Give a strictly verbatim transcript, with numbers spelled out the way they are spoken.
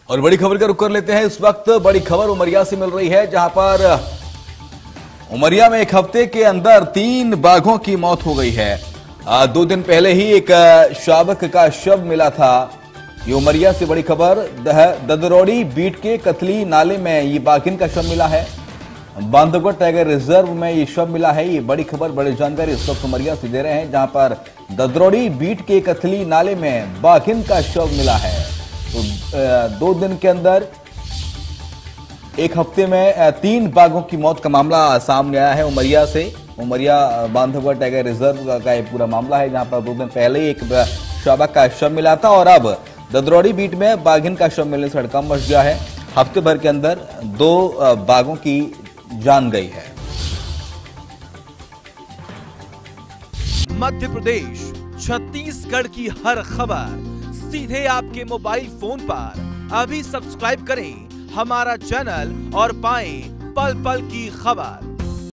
और बड़ी खबर का रुख कर लेते हैं। इस वक्त बड़ी खबर उमरिया से मिल रही है, जहां पर उमरिया में एक हफ्ते के अंदर तीन बाघों की मौत हो गई है। आ, दो दिन पहले ही एक शावक का शव मिला था। ये उमरिया से बड़ी खबर। ददरौड़ी बीट के कतली नाले में ये बाघिन का शव मिला है। बांधवगढ़ टाइगर रिजर्व में ये शव मिला है। ये बड़ी खबर, बड़ी जानकारी इस वक्त उमरिया से दे रहे हैं, जहां पर ददरौड़ी बीट के कतली नाले में बाघिन का शव मिला है। तो दो दिन के अंदर एक हफ्ते में तीन बाघों की मौत का मामला सामने आया है उमरिया से। उमरिया बांधवगढ़ टाइगर रिजर्व का ये पूरा मामला है, जहां पर दो दिन पहले ही एक शावक का शव मिला था और अब ददरौड़ी बीट में बाघिन का शव मिलने से हड़कंप मच गया है। हफ्ते भर के अंदर दो बाघों की जान गई है। मध्य प्रदेश, छत्तीसगढ़ की हर खबर सीधे आपके मोबाइल फोन पर। अभी सब्सक्राइब करें हमारा चैनल और पाएं पल पल की खबर।